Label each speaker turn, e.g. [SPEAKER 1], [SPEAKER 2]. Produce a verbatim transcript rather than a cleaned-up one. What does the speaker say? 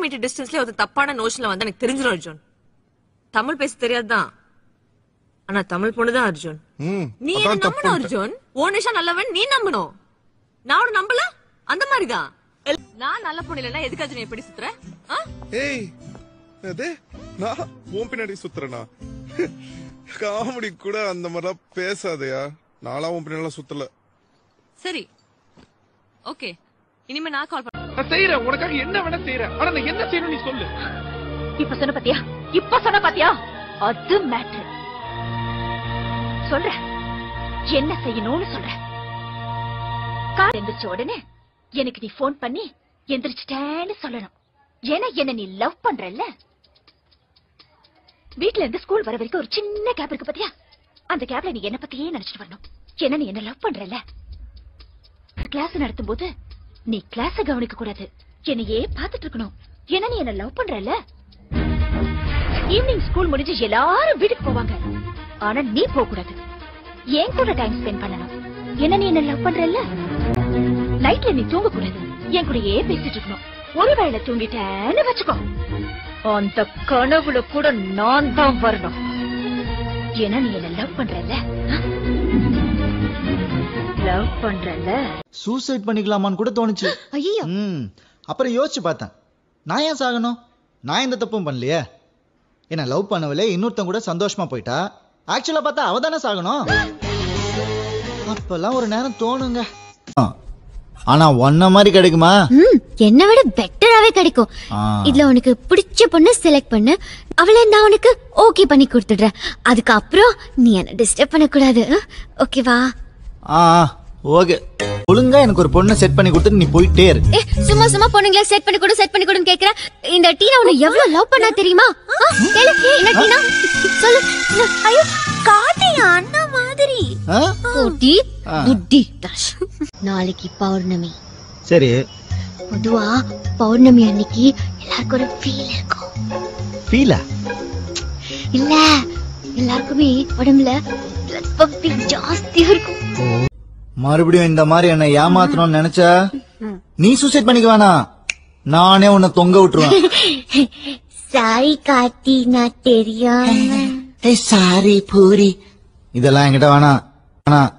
[SPEAKER 1] Metre டிஸ்டன்ஸ்ல ஒரு தப்பான நோஷன்ல வந்து எனக்கு தெரிஞ்சிடும் அர்ஜுன். தமிழ் பேச தெரியாதுதான், ஆனா தமிழ் பொண்ணுதான் அர்ஜுன். நீ என்ன நம்பணும் அர்ஜுன். ஓ நிஷா நல்லவன் நீ நம்பணும். நான் அவனை நம்பல அந்த மாதிரிதான். நான் நல்ல பொண்ணு இல்லைன்னா எதுக்கு அர்ஜுன் எப்படி சுத்துற?
[SPEAKER 2] ஏய் அதே நான் உன் பின்னாடி சுத்துறேனா? காமெடி கூட அந்த மாதிரிலாம் பேசாதயா. நாளா உன் பின்னாடி சுத்தல.
[SPEAKER 1] சரி ஓகே, இனிமே நான் கால்
[SPEAKER 3] பண்ண செய்யறேன். உனக்காக என்ன வேணா செய்யறேன். ஆனா நான் என்ன செய்யணும் நீ சொல்லு.
[SPEAKER 4] இப்ப சொன்ன பாத்தியா, இப்ப சொன்ன பாத்தியா, அது மேட்டர். சொல்ற என்ன செய்யணும்னு சொல்ற. கார் எந்திரிச்ச உடனே எனக்கு நீ போன் பண்ணி எந்திரிச்சிட்டேன்னு சொல்லணும். ஏன்னா என்ன நீ லவ் பண்றல்ல. வீட்டுல இருந்து ஸ்கூல் வர வரைக்கும் ஒரு சின்ன கேப் இருக்கு பாத்தியா, அந்த கேப்ல நீ என்ன பத்தியே நினைச்சிட்டு வரணும். ஏன்னா நீ என்ன லவ் பண்றல்ல. கிளாஸ் நடத்தும் போது நீ கிளாஸ கவனிக்க கூடாது, என்னையே பாத்துட்டு இருக்கணும். ஏன்னா நீ என்ன லவ் பண்றல்ல. ஈவினிங் ஸ்கூல் முடிஞ்சு எல்லாரும் வீட்டுக்கு போவாங்க, ஆனா நீ போக கூடாது. என் கூட டைம் ஸ்பெண்ட் பண்ணணும். என்ன நீ என்ன லவ் பண்றல்ல. நைட்ல நீ தூங்க கூடாது, என் கூடயே பேசிட்டு இருக்கணும். ஒருவேளை தூங்கிட்டேன்னு வச்சுக்கோ, அந்த கனவுல கூட நான் தான் வரணும். ஏன்னா நீ என்ன லவ் பண்றல்ல. லவ் பண்றல்ல.
[SPEAKER 5] சூசைட் பண்ணிக்கலாமான்னு கூட தோணுச்சு.
[SPEAKER 4] ஐயோ.
[SPEAKER 5] ம் அப்புறம் யோசிச்சு பார்த்தேன், நான் ஏன் சாகணும்? நான் எந்த தப்பும் பண்ணலையே. என்ன லவ் பண்ணவளே இன்னொருத்தன் கூட சந்தோஷமா போயிட்டா, ஆக்சுவலா பார்த்தா அவ தானே சாகணும். அப்பெல்லாம் ஒரு நேரம் தோணுங்க. ஆனா ஒன்ன மாதிரி கிடைக்குமா?
[SPEAKER 6] என்ன விட பெட்டராவே கிடைக்கும். இதுல உனக்கு பிடிச்ச பொண்ணு செலக்ட் பண்ணு, அவளை நான் உனக்கு ஓகே பண்ணி கொடுத்துடுறேன். அதுக்கப்புறம் நீ என்ன டிஸ்டர்ப் பண்ண கூடாது, ஓகேவா?
[SPEAKER 5] ஆ ஓகே. ஒழுங்கா எனக்கு ஒரு பொண்ணை செட் பண்ணி கொடுத்துட்டு நீ போயிட்டே இரு.
[SPEAKER 6] ஏ சும்மா சும்மா பொண்ணுங்கள செட் பண்ணி கொடு செட் பண்ணி கொடுன்னு கேக்குற. இந்த டீனா உன்னை எவ்வளவு லவ் பண்ணா தெரியுமா? கேளு. என்ன டீனா சொல்லு. ஐயோ காட்டி அண்ணா மாதிரி கோட்டி புட்டி தாஷ். நாளைக்கு பௌர்ணமி.
[SPEAKER 5] சரி.
[SPEAKER 6] பொதுவா பௌர்ணமி அன்னைக்கு எல்லாருக்கும் ஒரு ஃபீல் இருக்கும்.
[SPEAKER 5] ஃபீலா?
[SPEAKER 6] இல்ல, எல்லாருக்குமே உடம்புல பிளட் பம்பிங் ஜாஸ்தியா இருக்கும்.
[SPEAKER 5] மறுபடியும் இந்த மாதிரி என்ன ஏமாத்தணும்னு நினைச்சா நீ சூசைட் பண்ணிக்க வேணாம், நானே உன்னை தொங்க விட்டுருவேன்.
[SPEAKER 6] சாரி காட்டி, நான் தெரியாம.
[SPEAKER 5] சாரி பூரி, இதெல்லாம் என்கிட்ட வேணாம்.